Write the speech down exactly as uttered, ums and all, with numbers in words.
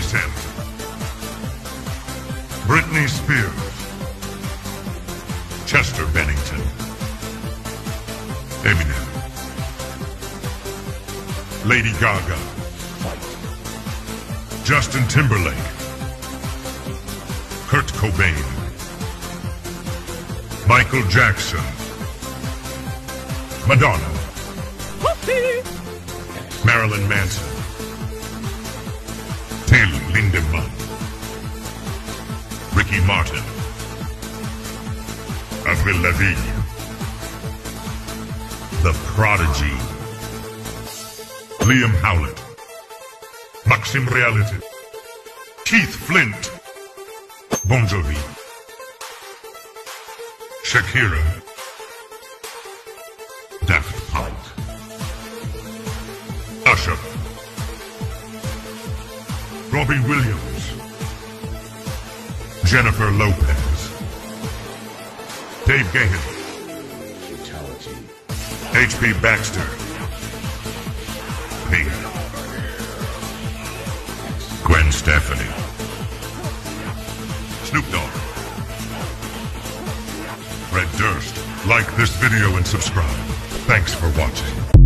percent. Britney Spears. Chester Bennington. Eminem. Lady Gaga. Justin Timberlake. Kurt Cobain. Michael Jackson. Madonna. Marilyn Manson. Taylor Lindemann. Ricky Martin. Avril Lavigne. The Prodigy. Liam Howlett. Maxim Reality. Keith Flint. Bon Jovi. Shakira. Daft Punk. Usher. Robbie Williams. Jennifer Lopez. Dave Gahan. Fatality. H P Baxxter. Pink. Gwen Stefani. Snoop Dogg. Fred Durst. Like this video and subscribe. Thanks for watching.